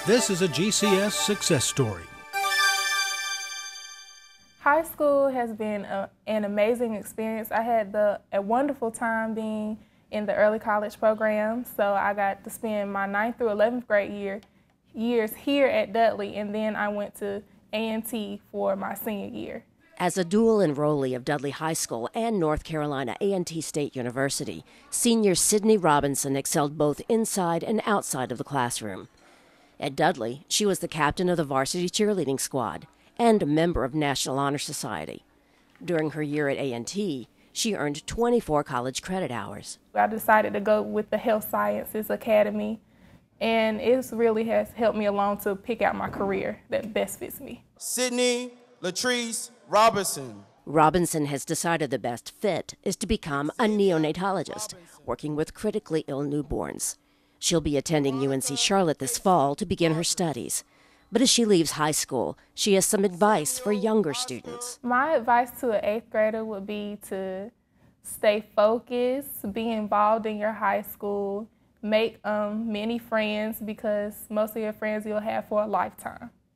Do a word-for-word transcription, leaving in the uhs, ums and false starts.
This is a G C S success story. High school has been a, an amazing experience. I had the, a wonderful time being in the early college program, so I got to spend my ninth through eleventh grade year, years here at Dudley, and then I went to A and T for my senior year. As a dual enrollee of Dudley High School and North Carolina A and T State University, senior Sydney Robinson excelled both inside and outside of the classroom. At Dudley, she was the captain of the varsity cheerleading squad and a member of National Honor Society. During her year at A and T, she earned twenty-four college credit hours. I decided to go with the Health Sciences Academy, and it really has helped me along to pick out my career that best fits me. Sydney Latrice Robinson. Robinson has decided the best fit is to become a neonatologist, working with critically ill newborns. She'll be attending U N C Charlotte this fall to begin her studies. But as she leaves high school, she has some advice for younger students. My advice to an eighth grader would be to stay focused, be involved in your high school, make um, many friends, because most of your friends you'll have for a lifetime.